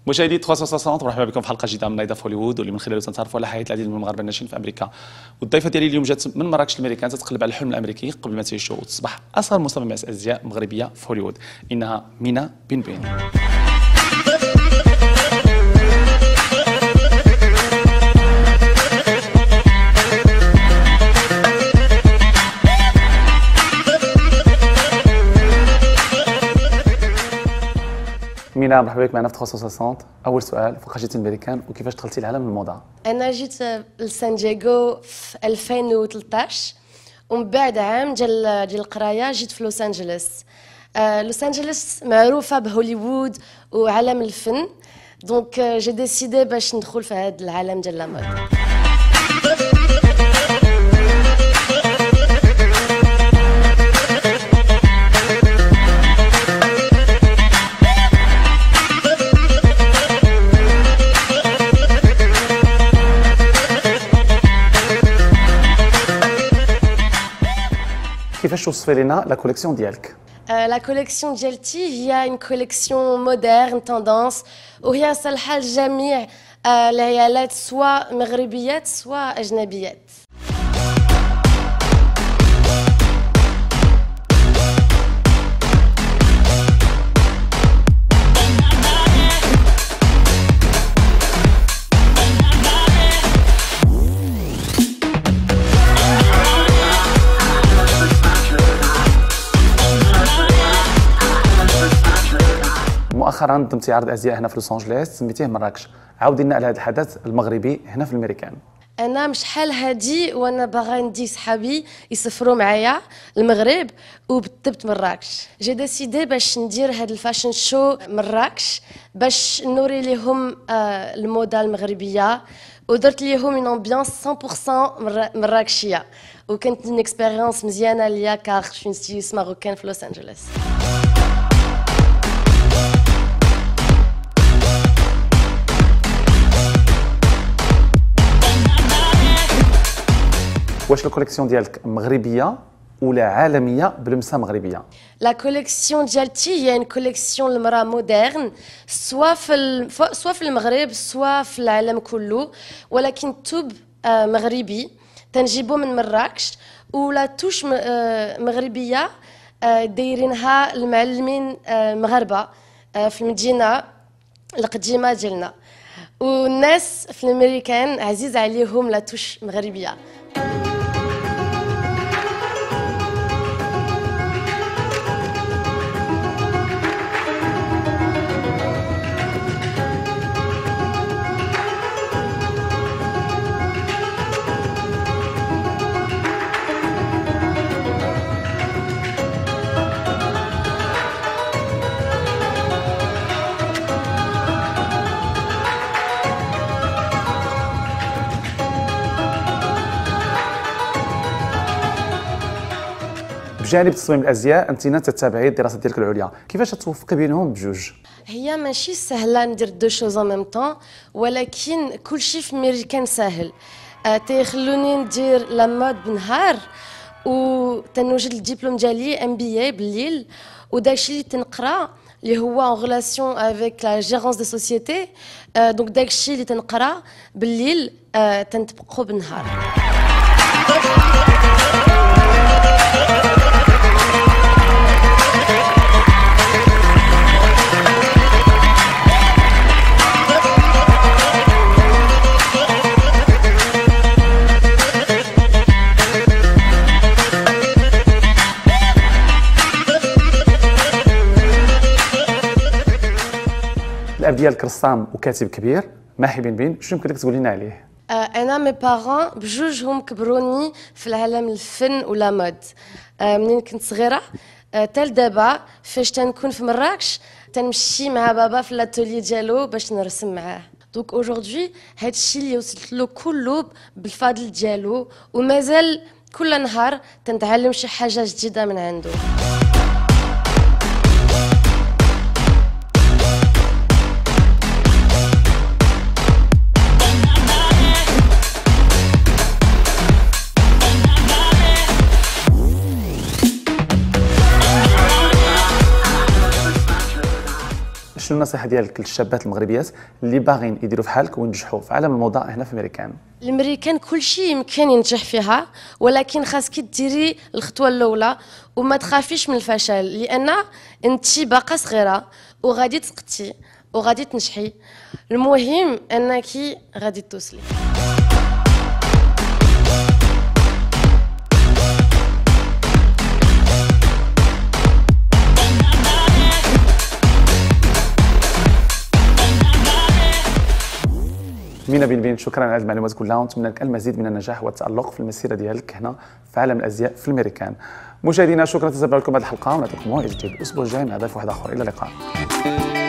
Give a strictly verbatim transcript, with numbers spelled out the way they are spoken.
مشاهدي ثلاثمية وستين مرحبا بكم في حلقه جديده من نايضه في هوليوود واللي من خلاله تنتعرفوا على حياه العديد من المغاربه الناشئين في امريكا. والضيفه ديالي اليوم جات من مراكش الامريكان تتقلب على الحلم الامريكي قبل ما تعيش وتصبح اصغر مصممه ازياء مغربيه في هوليوود. انها مينا بن بن. مينا مرحبا بك معنا في ثلاثمية وستين. اول سؤال، فوقاش جيتي الامريكان وكيفاش دخلتي لعالم الموضه؟ انا جيت لسان دييغو في ألفين وثلاثطاش ومن بعد عام ديال ديال القرايه جيت في لوس انجلوس. آه لوس انجلوس معروفه بهوليوود وعالم الفن، دونك جي ديسيدي باش ندخل في هذا العالم ديال لا مود. كيفاش توصفي لنا لا كوليكسيون ديالك؟ لا كوليكسيون ديالتي هي اون كوليكسيون مودرن توندونس، وهي صالحه لجميع العيالات سواء مغربيات سواء اجنبيات. مؤخرا ضمتي عرض ازياء هنا في لوس انجلوس سميتيه مراكش، عاودي لنا على هذا الحدث المغربي هنا في الامريكان. انا مش شحال هادي وانا باغا ندي صحابي يسافروا معايا المغرب وبالضبط مراكش. جي ديسيدي باش ندير هاد الفاشن شو مراكش باش نوري لهم آه الموضه المغربيه، ودرت ليهم اون امبيونس مية بالمية مراكشيه، وكانت اون اكسبيريونس مزيانه ليا كار شو ستيليست ماروكان في لوس انجلوس. واش الكوليكسيون ديالك مغربيه ولا عالميه بلمسه مغربيه؟ لا كوليكسيون ديالتي هي ان كوليكسيون المراه مودرن، سوا في سوا في المغرب سوا في العالم كله، ولكن توب آه مغربي تنجيبو من مراكش، ولا توش آه مغربيه آه دايرينها المعلمين آه مغاربه آه في المدينه القديمه ديالنا، والناس في الامريكان عزيز عليهم لا توش مغربيه. بجانب تصميم الازياء انت تتابعي الدراسه ديالك العليا، كيفاش توفقي بينهم بجوج؟ هي ماشي سهله ندير دو شوز ان ميم طون، ولكن كلشي في امريكان ساهل. أه تيخلوني ندير لا مود بنهار وتنوجد الدبلوم ديالي ام بي اي بالليل، وداكشي اللي تنقرا اللي هو ان ريلاسيون افيك لا جيرونس دي سوسيتي، أه دونك داكشي اللي تنقرا بالليل أه تنطبقو بالنهار. الاب ديالك رسام وكاتب كبير، ماحي بن بن، شنو يمكن لك تقول لنا عليه؟ انا مي بارون بجوجهم كبروني في العالم الفن ولا مود. منين كنت صغيره تال دابا فاش تنكون في مراكش تنمشي مع بابا في الاتولي ديالو باش نرسم معاه. دونك اودجوردي هادشي اللي وصلت له كله بالفضل ديالو، ومازال كل نهار تنتعلم شي حاجه جديده من عنده. شنو النصيحه ديالك للشابات المغربيات اللي باغيين يديروا بحالك وينجحوا في عالم الموضه هنا في امريكان؟ الامريكان كل شيء يمكن ينجح فيها، ولكن خاصك ديري الخطوه الاولى وما تخافيش من الفشل، لان انت باقا صغيره وغادي تسقطي وغادي تنجحي. المهم انك غادي توصلي. مينا بن بن، شكرا على المعلومات كلها، ونتمنى لك المزيد من النجاح والتألق في المسيره ديالك هنا في عالم الازياء في الامريكان. مشاهدينا شكرا تتابعوا لكم هذه الحلقه، ونعطيكم موعد جديد الاسبوع الجاي مع ضيف واحد اخر. الى اللقاء.